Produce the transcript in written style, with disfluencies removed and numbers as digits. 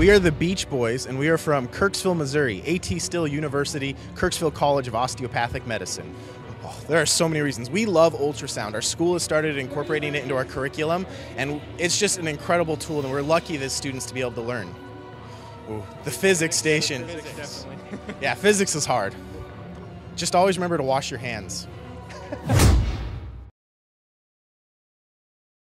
We are the Beach Boys, and we are from Kirksville, Missouri, A.T. Still University, Kirksville College of Osteopathic Medicine. Oh, there are so many reasons. We love ultrasound. Our school has started incorporating it into our curriculum, and it's just an incredible tool, and we're lucky as students to be able to learn. Ooh, the physics station. Yeah, physics is hard. Just always remember to wash your hands.